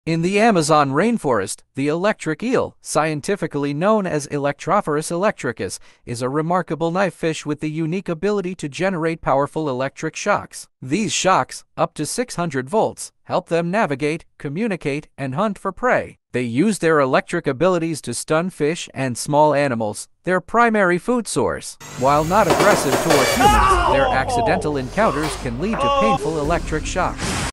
In the Amazon rainforest, the electric eel, scientifically known as Electrophorus electricus, is a remarkable knife fish with the unique ability to generate powerful electric shocks. These shocks, up to 600 volts, help them navigate, communicate, and hunt for prey. They use their electric abilities to stun fish and small animals, their primary food source. While not aggressive toward humans, their accidental encounters can lead to painful electric shocks.